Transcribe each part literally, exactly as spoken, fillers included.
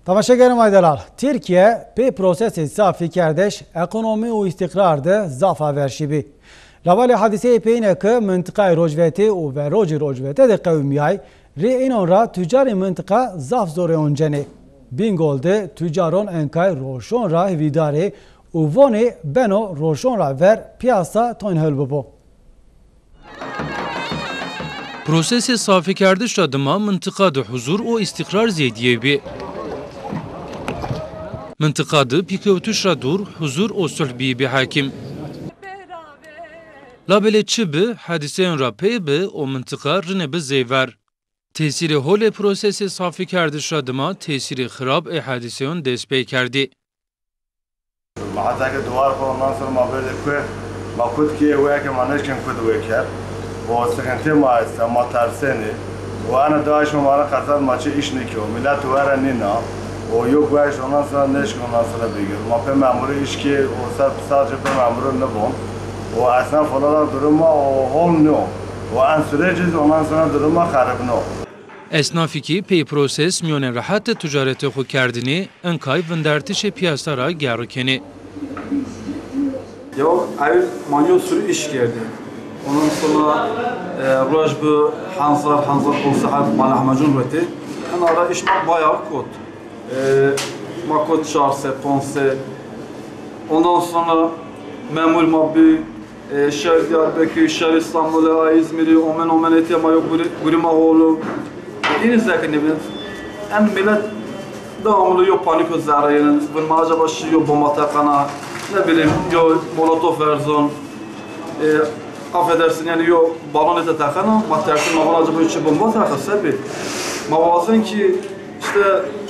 Tamaşagerim Aydelal, Türkiye pe prosesi safi kardeş ekonomi u istikrardı zafa verşibi. Lavali hadise peyne ki mıntıkayı rojveti u ve roji rojveti de kavmiyay re inon ra tücari mıntıka zaf zore onceni. Bingolde tücaron enkay roşon ra vidari u voni beno roşon ra ver piyasa toyn helbubu. Prosesi safi kardeş adıma mıntıkada huzur o istikrar zeydiye bir. Mıntıkada pikevtuşra dur huzur o sulhbi bir hakim. Labele çıbı hadiseyen rapeybe o mıntıka rınebi zeyver. Tesiri hole prosesi safi kardeş adıma tesiri xirab e hadiseyen despey kerdi. Mahazaki duvar konudan sonra maberde kuy makut ki ve ki manışken kudu ve ker. O sıkıntı maiste ama terseni. O ana daş numara kazan maçı iş nikiyor. Millet uvera nina. O yok ve iş ondan sonra neş ondan sonra biliyor. Mape memuru iş ki o sadece pe memuru ne bon. O esnaf olarak duruma o hom no. O an süreciz ondan sonra duruma harap no. Esnafı ki pey proses miyone rahat ticareti xu kerdini enkay vendertiş piyasa ra gerikeni. Ya ayı manyo sürü iş geldi. Ondan sonra roj bu Hanzar Hanzar kol sahat malahmacun reti. Ben ara iş mak bayağı kod. Makot çarse ponse. Ondan sonra memur mabbi şehir Diyarbakır, şehir İstanbul'a, İzmir'i, Omen Omen etiyama yok Gürima oğlu. Yine zaten ne bileyim. En millet devamlı yok panik o zararının. Vurmaca başı yok bomba takana. Ne bileyim yok molotof verzon. Affedersin yani yok balon ete takana. Matersin mabon acaba içi bomba takasa bir. Mabazın ki işte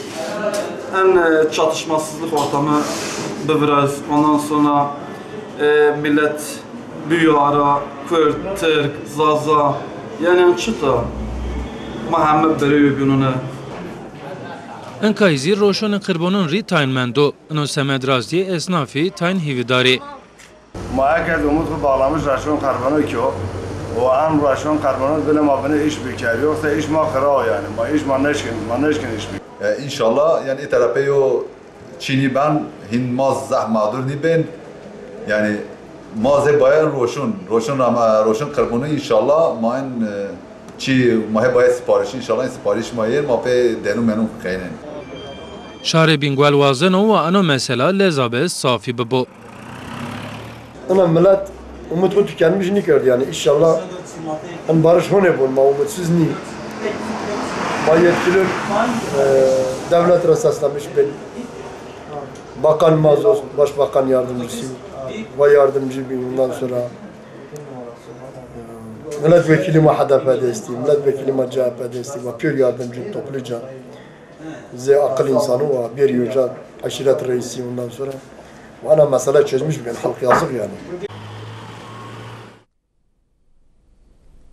en çatışmasızlık ortamı biraz. Ondan sonra e, millet büyüara, Kürt, Türk, Zaza yani çıta Muhammed Berevi gününe. Enkayzi roşon kırbonun ri tayinmendo. Eno semedrazdiye esnafi tayin hividari. Muhakkak umut ku bağlamış raşon karbonu ki o. O an raşon karbonu bile mabını iş büker. Yoksa iş ma kıra yani. Ma iş ma neşkin, ma neşkin iş büker. İnşallah yani iterapeyo Çin'i ben hinmaz zahmadur niben yani maze bayan roşun roşun ama roşun karbonu inşallah main çi mahe bayan sipariş inşallah sipariş mayer mape denu menu kaynen. Şare bingwal vazeno ve ano mesela lezabe safi bebo. Ama millet umutlu tükenmiş ne gördü yani inşallah en barış hone bulma umutsuz ni. Bayetkiler devlet resaslamış ben. Bakan Mazos, Başbakan Yardımcısı ve yardımcı bir bundan sonra milletvekili H D P desteği, milletvekili C H P desteği ve pür yardımcı topluca ze akıl insanı ve bir yüce aşiret reisi ondan sonra bana mesele çözmüş ben halk yazık yani.